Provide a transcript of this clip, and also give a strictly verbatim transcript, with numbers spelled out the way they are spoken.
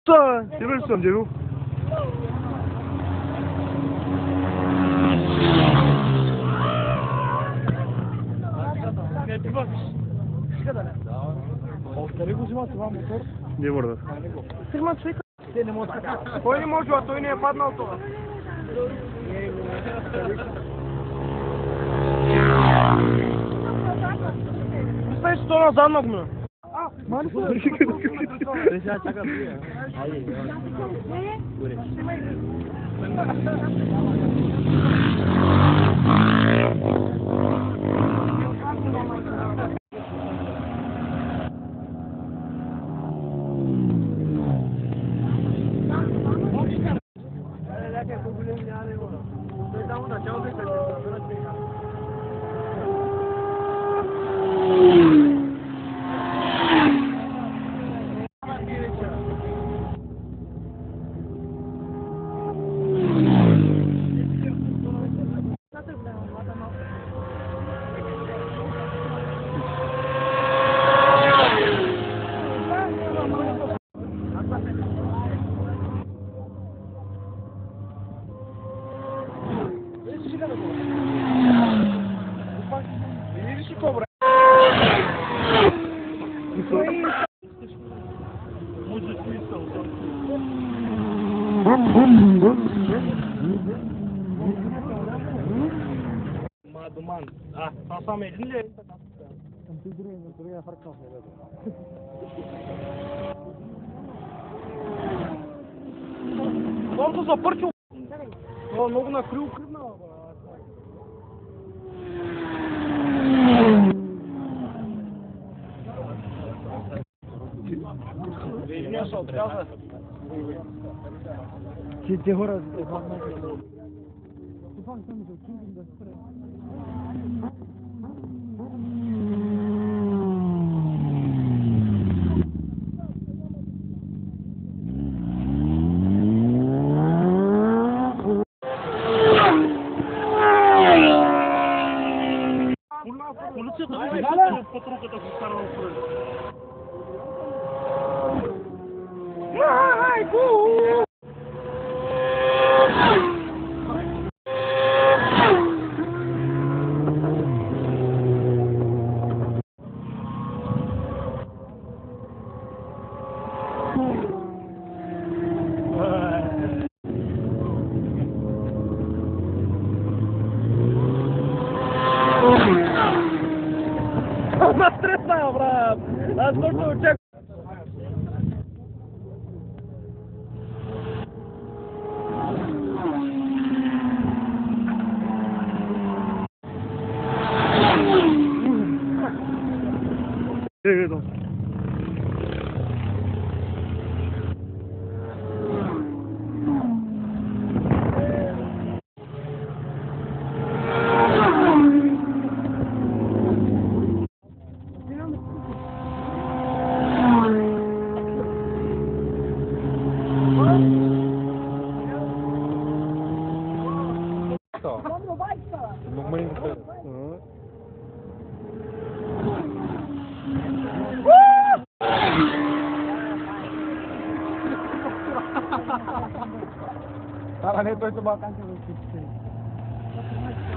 써! 집을 써, 제루. Не морда. Той не може, а той не е паднал това. Стай сто назад на гме. Мали са? Сега чака бия. Айде, горе. Duman. Ah, sasam elinde. Колко запърчил? О, много накрил кръвна. Виждия се отказа. Че те хора се отказа. Полицията не е патрулката се стара в пръде. Ама стресна, брат! Аз точно очаквам. Para neto itu makan sih.